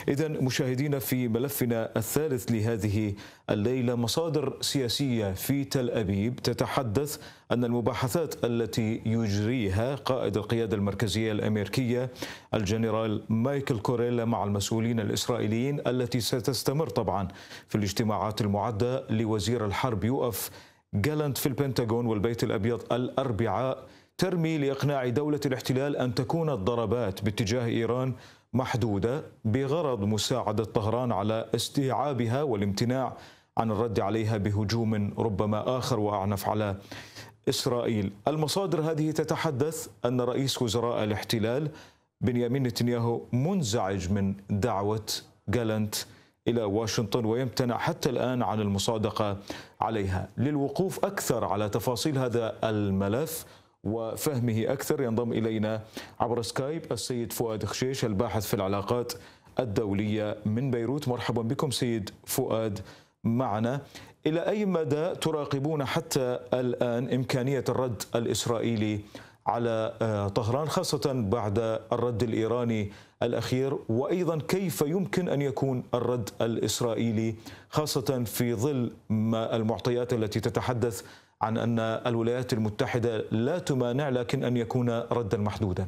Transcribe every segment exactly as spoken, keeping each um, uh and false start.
إذا مشاهدينا، في ملفنا الثالث لهذه الليلة، مصادر سياسية في تل أبيب تتحدث أن المباحثات التي يجريها قائد القيادة المركزية الأمريكية الجنرال مايكل كوريلا مع المسؤولين الإسرائيليين، التي ستستمر طبعا في الاجتماعات المعدة لوزير الحرب يوآف جالانت في البنتاغون والبيت الأبيض الأربعاء، ترمي لإقناع دولة الاحتلال أن تكون الضربات باتجاه إيران محدودة بغرض مساعدة طهران على استيعابها والامتناع عن الرد عليها بهجوم ربما آخر وأعنف على إسرائيل. المصادر هذه تتحدث أن رئيس وزراء الاحتلال بنيامين نتنياهو منزعج من دعوة جالانت إلى واشنطن ويمتنع حتى الآن عن المصادقة عليها. للوقوف أكثر على تفاصيل هذا الملف وفهمه أكثر ينضم إلينا عبر سكايب السيد فؤاد خشيش، الباحث في العلاقات الدولية من بيروت. مرحبا بكم سيد فؤاد معنا. إلى أي مدى تراقبون حتى الآن إمكانية الرد الإسرائيلي على طهران، خاصة بعد الرد الإيراني الأخير، وأيضا كيف يمكن أن يكون الرد الإسرائيلي خاصة في ظل ما المعطيات التي تتحدث عن أن الولايات المتحدة لا تمانع لكن أن يكون ردا محدودا؟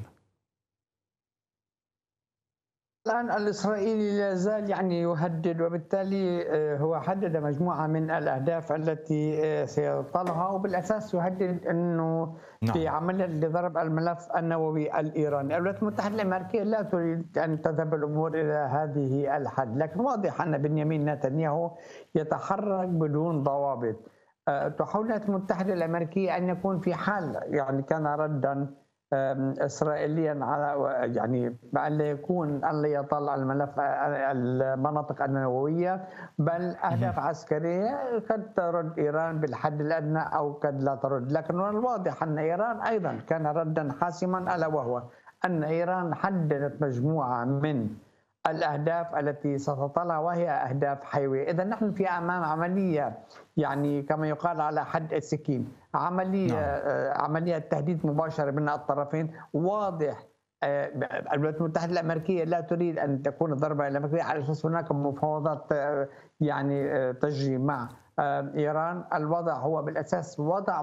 الآن الإسرائيلي لا زال يعني يهدد، وبالتالي هو حدد مجموعة من الأهداف التي سيطالها، وبالأساس يهدد أنه نعم. في عملية لضرب الملف النووي الإيراني. الولايات المتحدة الأمريكية لا تريد أن تذهب الأمور إلى هذه الحد، لكن واضح أن بنيامين نتنياهو يتحرك بدون ضوابط. تحاول الولايات المتحدة الأمريكية أن يكون في حال يعني كان ردا إسرائيليا على يعني بأن لا يكون أن لا يطلع الملف المناطق النووية، بل أهداف عسكرية قد ترد إيران بالحد الأدنى أو قد لا ترد. لكن من الواضح أن إيران أيضا كان ردا حاسما، ألا وهو أن إيران حددت مجموعة من الأهداف التي ستطلع وهي أهداف حيوية. إذا نحن في أمام عملية يعني كما يقال على حد السكين، عملية نعم. عملية تهديد مباشر بين الطرفين. واضح الولايات المتحدة الأمريكية لا تريد أن تكون الضربة الأمريكية على أساس هناك مفاوضات يعني تجري مع إيران. الوضع هو بالأساس وضع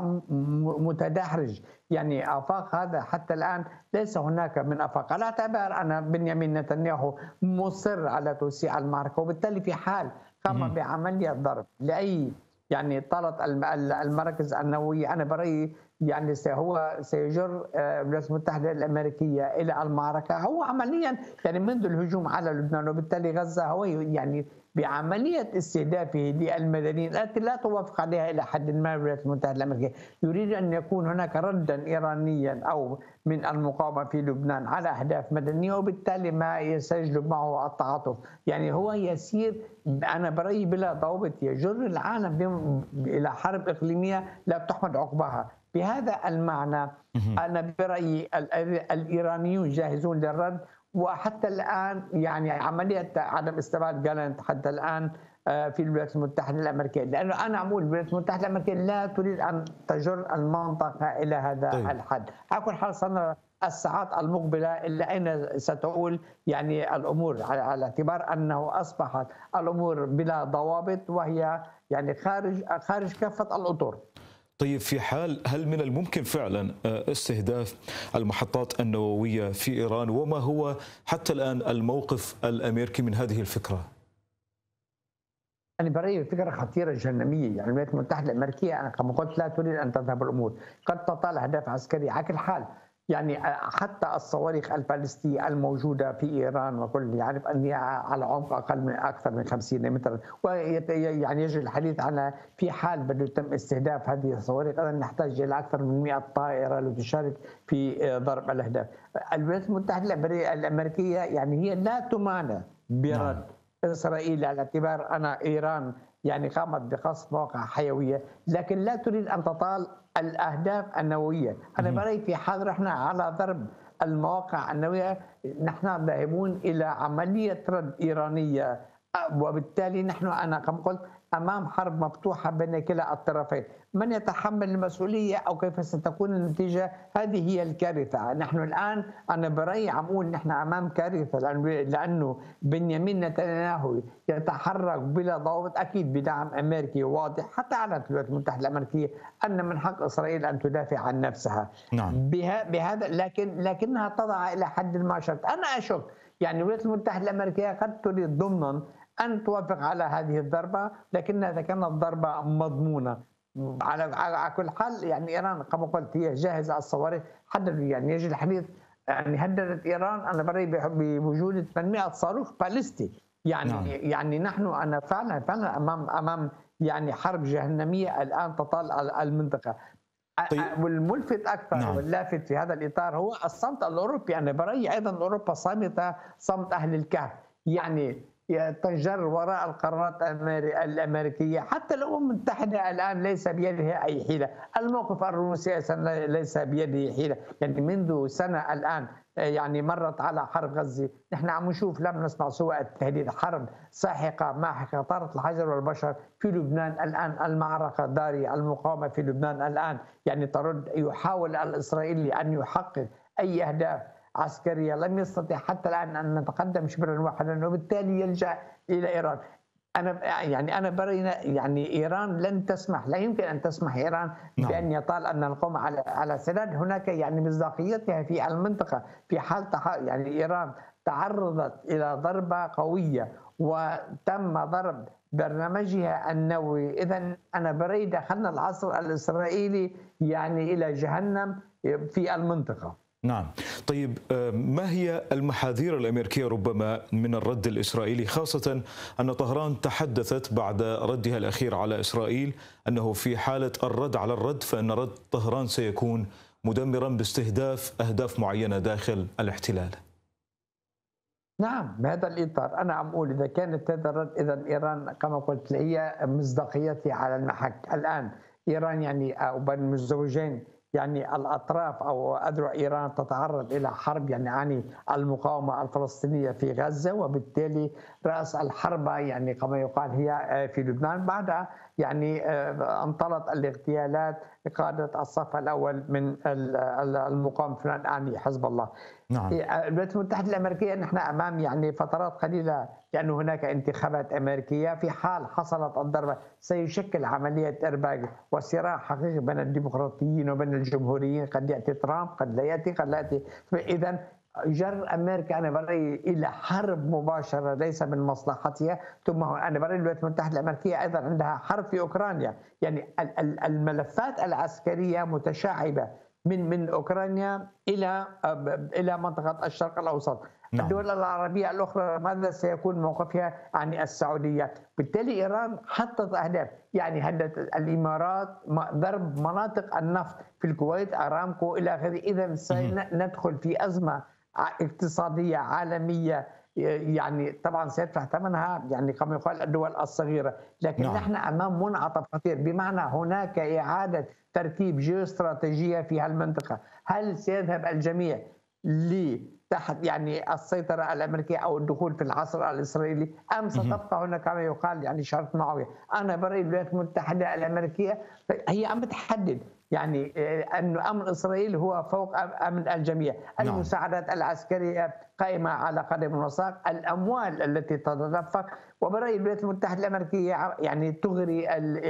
متدحرج، يعني آفاق هذا حتى الآن ليس هناك من آفاق، على اعتبار أن بنيامين نتنياهو مصر على توسيع المعركة، وبالتالي في حال قام بعملية ضرب لأي يعني طالت المراكز النووية، أنا برأيي يعني هو سيجر الولايات المتحدة الأمريكية إلى المعركة. هو عمليا يعني منذ الهجوم على لبنان وبالتالي غزة هو يعني بعملية استهدافه للمدنيين التي لا توافق عليها إلى حد ما الولايات المتحدة الأمريكية، يريد أن يكون هناك ردا إيرانيا أو من المقاومة في لبنان على أهداف مدنية، وبالتالي ما سيجلب معه التعاطف. يعني هو يسير أنا برأيي بلا ضوابط، يجر العالم إلى حرب إقليمية لا تحمد عقباها. بهذا المعنى أنا برأيي الإيرانيون جاهزون للرد، وحتى الآن يعني عملية عدم استبعاد جالانت حتى الآن في الولايات المتحدة الأمريكية، لأنه أنا أقول الولايات المتحدة الأمريكية لا تريد أن تجر المنطقة إلى هذا طيب. الحد. على كل حال سنرى الساعات المقبلة إلى أين ستؤول يعني الأمور، على اعتبار أنه أصبحت الأمور بلا ضوابط وهي يعني خارج خارج كافة الأطر. طيب، في حال هل من الممكن فعلا استهداف المحطات النووية في إيران، وما هو حتى الآن الموقف الأمريكي من هذه الفكرة؟ أنا برأيي فكرة خطيرة جهنمية. يعني الولايات المتحدة الأمريكية أنا كما قلت لا تريد أن تذهب الأمور، قد تطال أهداف عسكرية. على كل حال يعني حتى الصواريخ البالستية الموجودة في إيران وكل يعرف أنها على عمق أقل من أكثر من خمسين مترا، ويعني يجري الحديث عن في حال بده يتم استهداف هذه الصواريخ أيضا نحتاج إلى أكثر من مئة طائرة لتشارك في ضرب الأهداف. الولايات المتحدة الأمريكية يعني هي لا تمانع برد إسرائيل على اعتبار أن إيران يعني قامت بقصف مواقع حيوية، لكن لا تريد أن تطال الأهداف النووية. أنا برأيي في حال رحنا على ضرب المواقع النووية نحن ذاهبون إلى عملية رد إيرانية وبالتالي نحن أنا كما قلت أمام حرب مفتوحة بين كلا الطرفين. من يتحمل المسؤولية أو كيف ستكون النتيجة؟ هذه هي الكارثة. نحن الآن أنا برأيي عم أقول نحن أمام كارثة، لأنه بنيامين نتنياهو يتحرك بلا ضوابط، أكيد بدعم أمريكي واضح، حتى أعلنت الولايات المتحدة الأمريكية أن من حق إسرائيل أن تدافع عن نفسها. نعم. بهذا لكن لكنها تضع إلى حد ما شرط. أنا أشك يعني الولايات المتحدة الأمريكية قد تريد ضمنا أن توافق على هذه الضربة، لكنها إذا كانت ضربة مضمونة على على كل حال. يعني إيران كما قلت هي جاهزة الصواريخ، حددوا يعني يجري الحديث، يعني هددت إيران أنا برأيي بوجود ثمانمائة صاروخ باليستي. يعني نعم. يعني نحن أنا فعلا فعلا أمام أمام يعني حرب جهنمية الآن تطال على المنطقة. طيب. والملفت اكثر نعم. واللافت في هذا الاطار هو الصمت الاوروبي. انا برايي ايضا اوروبا صامته صمت اهل الكهف، يعني تنجر وراء القرارات الامريكيه. حتى الامم المتحده الان ليس بيدها اي حيله، الموقف الروسي ليس بيده حيله، يعني منذ سنه الان يعني مرت على حرب غزه، نحن عم نشوف لم نسمع سوى التهديد، حرب ساحقه ماحقه طارت الحجر والبشر في لبنان الان، المعركه داريه، المقاومه في لبنان الان يعني ترد، يحاول الاسرائيلي ان يحقق اي اهداف عسكريه، لم يستطع حتى الان ان نتقدم شبرا واحدا، وبالتالي يلجا الى ايران. انا يعني انا بري يعني ايران لن تسمح، لا يمكن ان تسمح ايران نعم. بان يطال ان نقوم على على سداد هناك يعني مصداقيتها في المنطقه، في حال يعني ايران تعرضت الى ضربه قويه وتم ضرب برنامجها النووي، اذا انا بري دخلنا العصر الاسرائيلي يعني الى جهنم في المنطقه. نعم. طيب، ما هي المحاذير الأمريكية ربما من الرد الإسرائيلي، خاصة أن طهران تحدثت بعد ردها الأخير على إسرائيل أنه في حالة الرد على الرد فإن رد طهران سيكون مدمرا باستهداف أهداف معينة داخل الاحتلال؟ نعم، بهذا الإطار أنا عم أقول إذا كانت هذا الرد، إذا إيران كما قلت هي مصداقيتها على المحك الآن. إيران يعني أو بين الزوجين يعني الأطراف أو أذرع إيران تتعرض إلى حرب، يعني عن المقاومة الفلسطينية في غزة، وبالتالي رأس الحرب يعني كما يقال هي في لبنان. بعدها يعني انطلت الاغتيالات قادة الصف الأول من المقاومة في لبنان، يعني حزب الله. نعم. الولايات المتحدة الأمريكية نحن أمام يعني فترات قليلة، لأن هناك انتخابات أمريكية، في حال حصلت الضربة سيشكل عملية إرباك وصراع حقيقي بين الديمقراطيين وبين الجمهوريين، قد يأتي ترامب قد لا يأتي قد لا يأتي. إذا جر أمريكا أنا برأيي إلى حرب مباشرة ليس من مصلحتها. ثم أنا برأيي الولايات المتحدة الأمريكية أيضا عندها حرب في أوكرانيا، يعني الملفات العسكرية متشعبة من من اوكرانيا الى الى منطقه الشرق الاوسط. نعم. الدول العربيه الاخرى ماذا سيكون موقفها عن السعوديه؟ بالتالي ايران حطت اهداف، يعني هددت الامارات ضرب مناطق النفط في الكويت، ارامكو الى اخره. اذا سندخل في ازمه اقتصاديه عالميه، يعني طبعا سيدفع ثمنها يعني كما يقال الدول الصغيره، لكن نعم. نحن امام منعطف خطير، بمعنى هناك اعاده ترتيب جيوستراتيجيه في هالمنطقه. هل سيذهب الجميع لتحت يعني السيطره الامريكيه او الدخول في العصر الاسرائيلي، ام ستبقى هنا كما يقال يعني شرط معاويه؟ انا برايي الولايات المتحده الامريكيه هي عم تحدد يعني انه امن اسرائيل هو فوق امن الجميع. نعم. المساعدات العسكريه قائمه على قدم وساق، الاموال التي تتدفق، وبرايي الولايات المتحده الامريكيه يعني تغري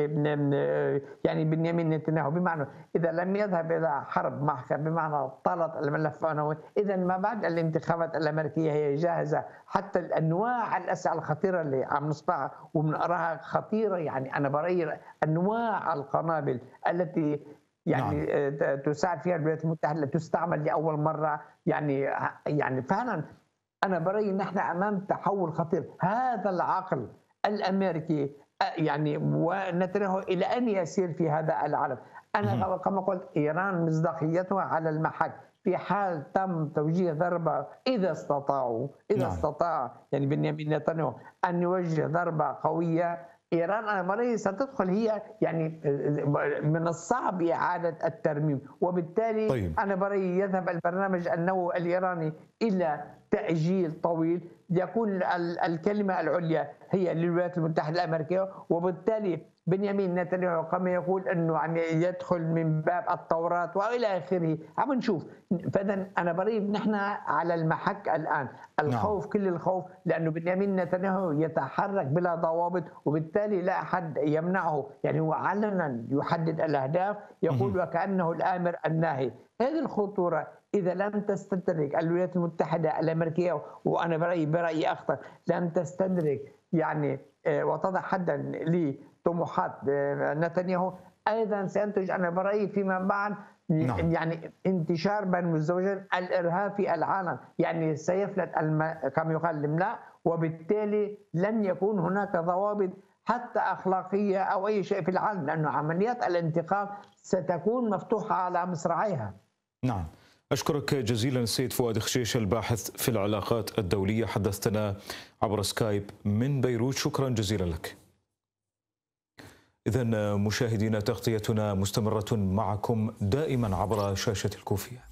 يعني بنيامين نتنياهو، بمعنى اذا لم يذهب الى حرب محكمه بمعنى طالت الملف النووي، اذا ما بعد الانتخابات الامريكيه هي جاهزه. حتى انواع الاسلحه الخطيره اللي عم نسمعها وبنقراها خطيره، يعني انا برايي انواع القنابل التي يعني نعم. تساعد فيها الولايات المتحده تستعمل لاول مره، يعني يعني فعلا انا برايي نحن امام تحول خطير. هذا العقل الامريكي يعني ونتنياهو الى ان يسير في هذا العالم. انا كما قلت ايران مصداقيتها على المحك، في حال تم توجيه ضربه اذا استطاعوا اذا نعم. استطاع يعني بنيامين نتنياهو ان يوجه ضربه قويه، ايران انا برايي ستدخل هي يعني من الصعب اعاده الترميم، وبالتالي طيب. انا برايي يذهب البرنامج النووي الايراني إلى تأجيل طويل، يكون الكلمة العليا هي للولايات المتحدة الأمريكية، وبالتالي بنيامين نتنياهو كما يقول انه يعني يدخل من باب التوراة والى اخره. عم نشوف. فاذا انا بريد نحن على المحك الان، الخوف نعم. كل الخوف، لانه بنيامين نتنياهو يتحرك بلا ضوابط، وبالتالي لا احد يمنعه، يعني هو علنا يحدد الاهداف، يقول وكانه الامر الناهي. هذه الخطوره اذا لم تستدرك الولايات المتحده الامريكيه، وانا برايي برايي اخطر، لم تستدرك يعني وتضع حدا لطموحات نتنياهو، ايضا سينتج انا برايي فيما بعد نعم. يعني انتشار بين مزدوجين الارهاب في العالم، يعني سيفلت الم... كما يقال الملاء، وبالتالي لن يكون هناك ضوابط حتى اخلاقيه او اي شيء في العالم، لانه عمليات الانتقام ستكون مفتوحه على مصراعيها. نعم. أشكرك جزيلا السيد فؤاد خشيش الباحث في العلاقات الدولية، حدثتنا عبر سكايب من بيروت، شكرا جزيلا لك. إذن مشاهدينا تغطيتنا مستمرة معكم دائما عبر شاشة الكوفية.